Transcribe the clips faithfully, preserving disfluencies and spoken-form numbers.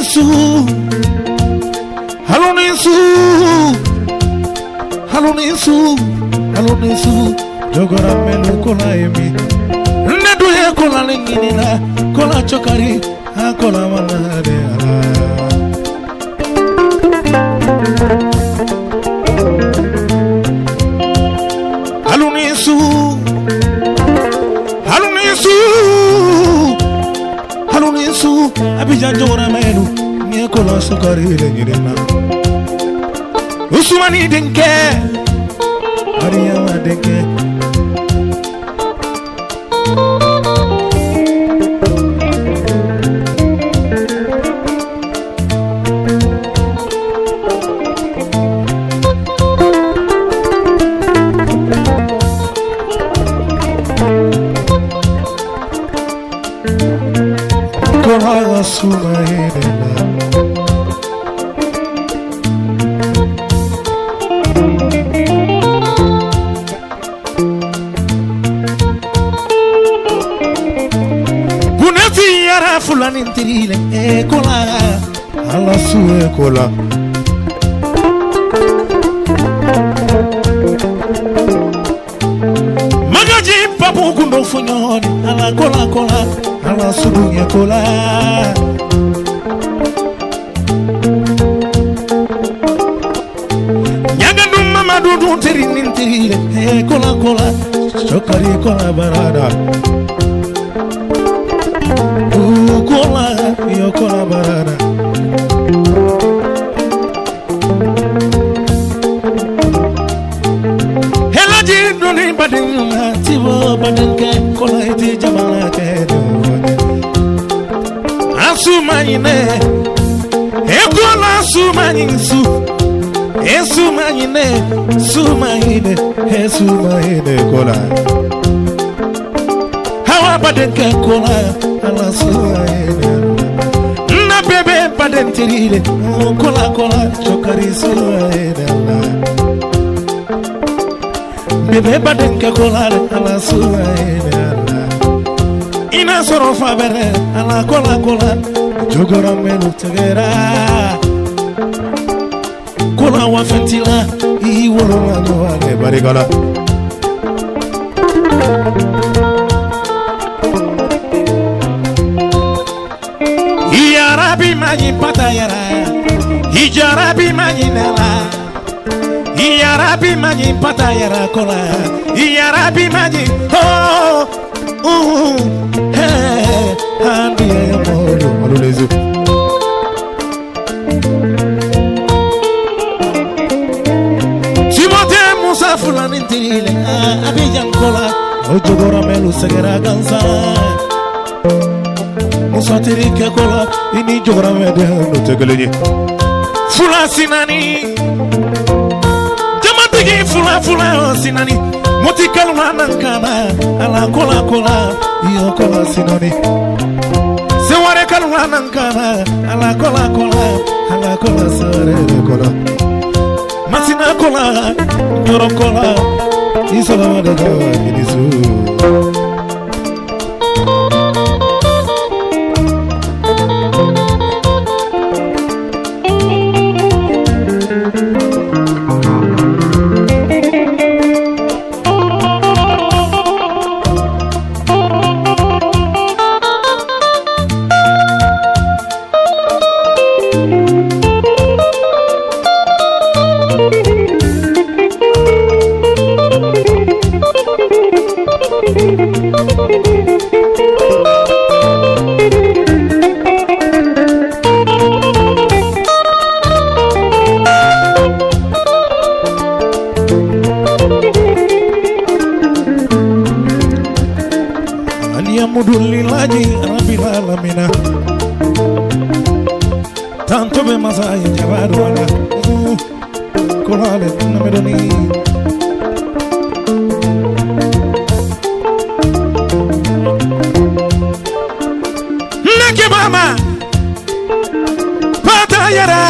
Halonisu, Halonisu, Halonisu, Halonisu, Jogora melu kola emi. Nedu ye kola lingina, kola chokari, ha kola manade ala. Halonisu, Halonisu, Halonisu, Abidjan jogora melu, ni kola chokari lingina. Usumani denke, Mariama denke. Kola suma edela. Fulani ntirile ekola ala su ekola magaji papu kundo funyoni ala kola kola ala su ekola yaga dum mama dudu tirini ntirile ekola kola chokari kola barada kola yo kola barada hela ji doni badinga tibo badinke kola iti jamala ke asuma ine e kola asuma insu esuma ine suma ine esuma ine kola hawa badinke kola ala suaide na bebe padentirire kola kola chokari suaide bebe padenke kola ala suaide ina soro fabere ala kola kola jogora melu tegera kola wa fentila I woro no ale barigala Iyarabi mani patayara, Ijarabi mani nela, Iyarabi mani patayara kola, Iyarabi mani oh oh hey andi amolo malulezu. Timote Musa fulani ntile Abidjan kola, ojogora melu segera gansa. Musatiri ke kola ini jogora mede no tegeleni fula sinani jamatigi fula fula sinani motikal manankana ala kola kola iyo kola sinani seware kal manankana ala kola kola ala kola sare kola masina kola joro kola isolama de jawa kinisu Alhamdulillahi rabbil alamin. Tanto be masai jawadu ala kolale namedoni Nake mama patayara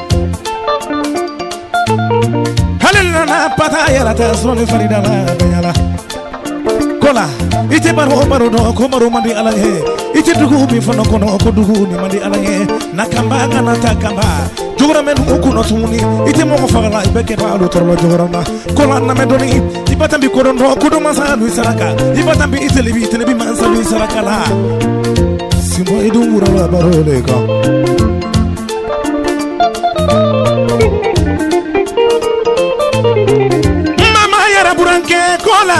halilana patayara tasoni farida la bayala kola ite baro baro do ko maro mandi ala he iti dugu mi fono kono ko dugu ni mandi alanye nakamba ngana takamba jogora men ko no tuni iti mo ko fagala ibeke ba lo torlo jogora na kola na medoni ibatambi ko don ko do masa lu saraka ibatambi itelebi itelebi mansa lu saraka la simo edu mura la barole ka mama yara buranke kola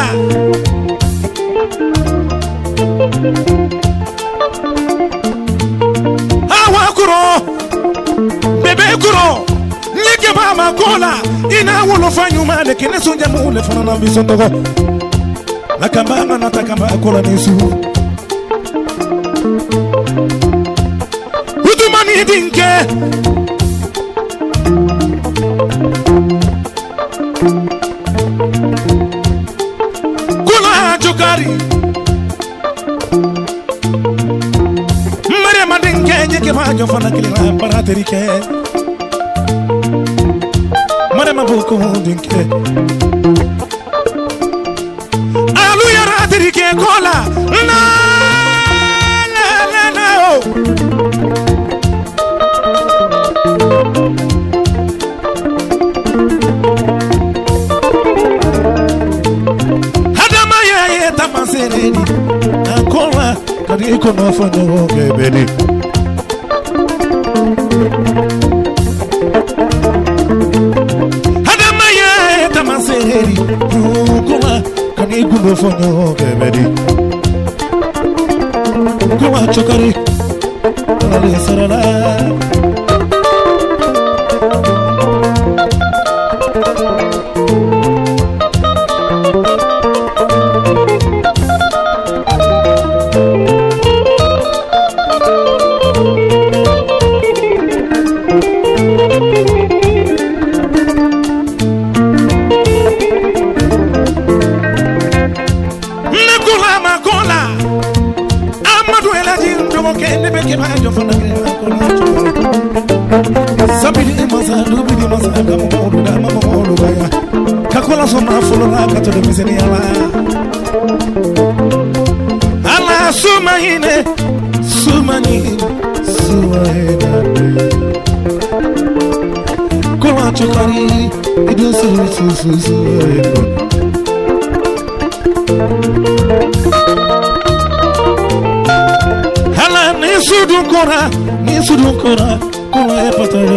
awa kuro bebe kuro nyeke mama kola ina wolo fanyu male kene sonja mule fana na bisondogo nakamba na natakamba kola nisu udumani dinke kola jokari que vaya fana que la para terike mare mabuko dinke alu yara terike kola na la la la hadama ya ya tamasereni akola kadi ko no fono ke beni hadama ya tamaseri kuma kani gubo fonyo kebedi kuma chokari ale sarala sabili masa dubili masa kama modu da mama modu baya kakola soma fulora kato de miseni ala ala sumahine sumahine sumahine kola chokari idu su su su su ala ni sudu kora ni sudu kora kola e patara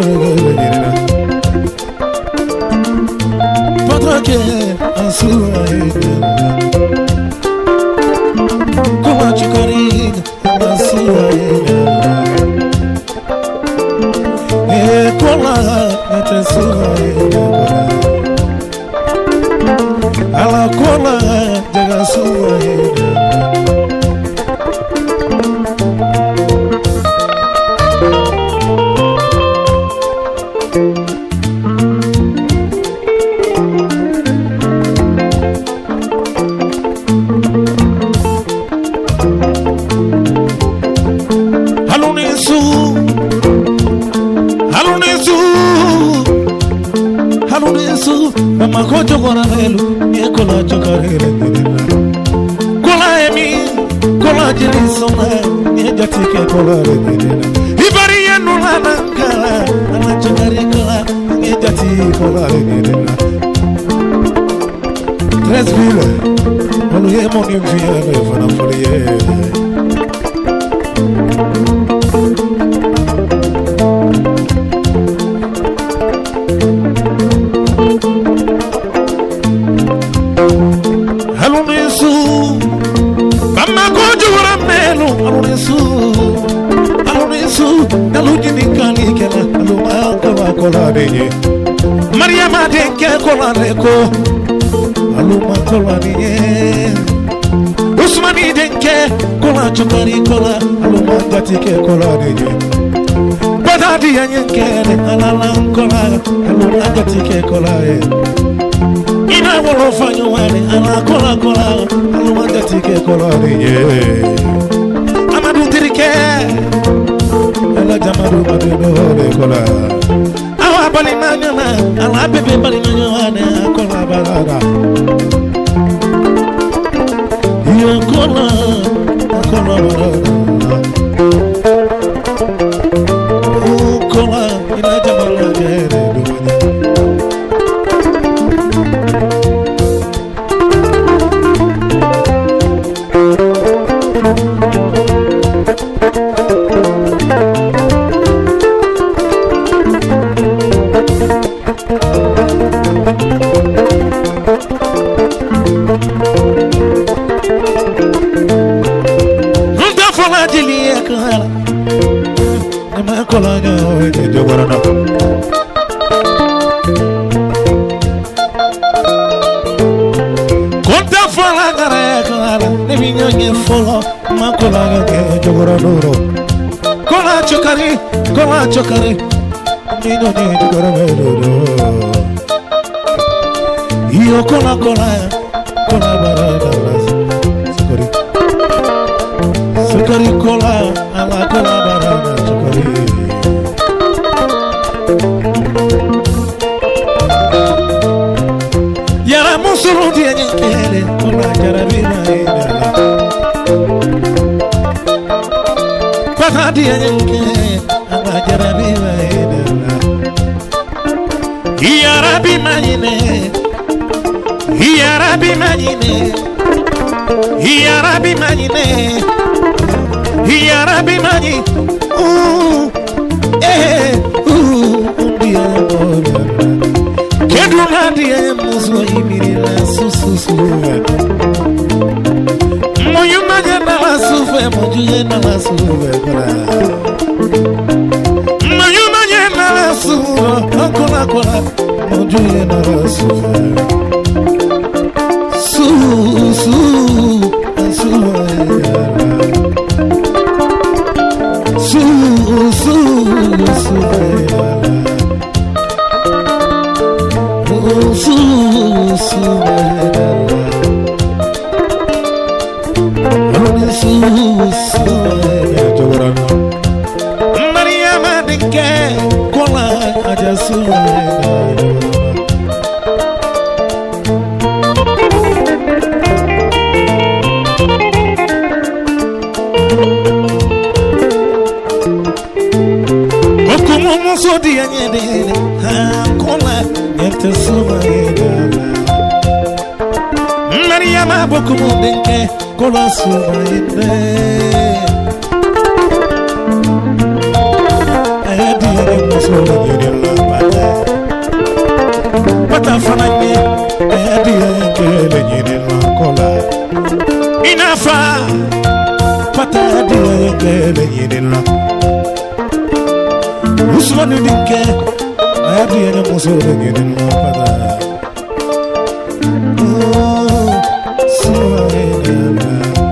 patara ke asua ida kola chukari asua ida e kola ete sua ida ala kola jaga sua ida mama kojo kora velu ye kola chokarele nina kola emi kola jiri sona ye jatike kola nina ibari yenu lana kala ana chokari kola ye jati kola nina tres villes olu ye moni viale fana folie Maria Madenke kola reko aluma kola niye Usmani denke kola chokari kola aluma jatike kola niye Badadi yanyenke alala kola aluma jatike kola ina wolo fanyo wale ala kola kola aluma jatike kola niye Amadu dirike ala jamadu madeno kola bali manyana ala bebe bali manyana kola balada yo kola kola balada Ejili ekala Nema kola nyo Ede jogorana Konta fola gara ekala Nemi nyonye folo Ma kola nyo Ede jogorana Kola chokari Kola chokari Nemi nyonye jogorana Iyo kola kola Kola barada Sukari Sukari kola Ala kola barada Sukari Yara musuru diya nyekele Kola jarabina idala Pata diya nyekele Ala jarabina idala Yara bimanyine Yarabi manyine Yarabi manyine Yarabi manyine Ooh Eh Ooh Ndiye mbora Kedu na diye muzo imiri la sususu Moyu manye na la sufe Mojuye na la sufe Moyu manye na la sufe Kola kola Mojuye na la sufe Su, su, su, su, su, su, su, su, Maria Madike, Kola, Ajasu, so di anyede ha kola yete suma ida Maria ma boku mundenke kola suma ida ayadi ni muso ni la pata pata fananye ayadi ke ni la kola inafa pata ayadi ke ni la Usmanu dinke ayadi ene muso dinke dinna pada oh suwaina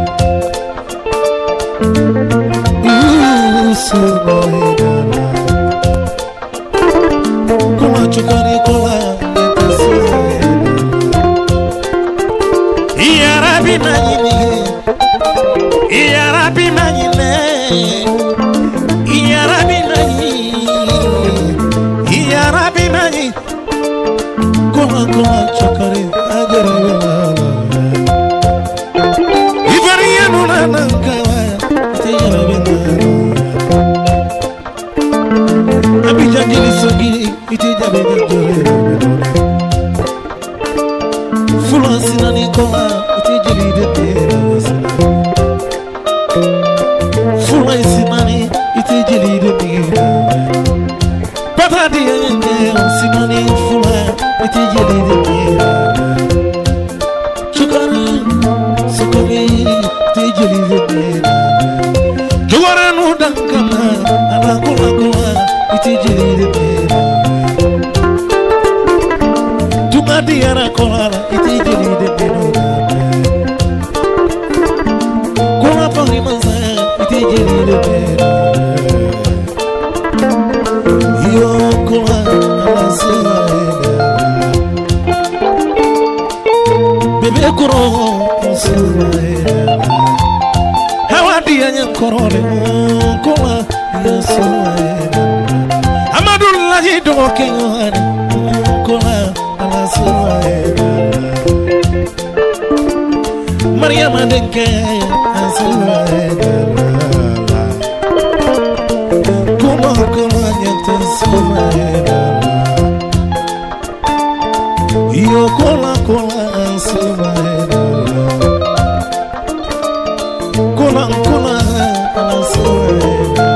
uh suwaina kola chukari kola ya rabbi manyine ya rabbi manyine ya rabbi manyine Yarabi mani, kola kola chakari ajarabina. Ivariya nuna nankawa, te yarabina. Abijangili sogi, ite jabina jore. Fulan sinani kola, ite jeli de tera sina. Fulan sinani, ite jeli de tera. Pata diya yenge sinani fula iti jeli de tera Chukari, sukari iti jeli de tera Juwara nu dankama ala kola kola iti jeli de tera Tunga diya ra kola iti jeli de tera Kola pangi mansa iti jeli de tera Yo kola ala suwaina Bebe kuro suwaina Hawa diya nyan korole kola ya suwaina Amadullahi doke yohane kola ala suwaina Maria denke suwaina Kola kola nyanta suwaina Yo kola kola suwaina Kola kola suwaina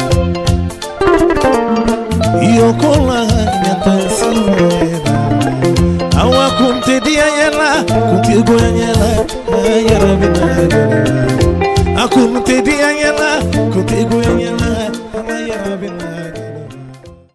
Yo kola nyanta suwaina Awa kunte dia yela kunte goya yela yarabina Akunte dia yela kutigu yanyala ana ya rabina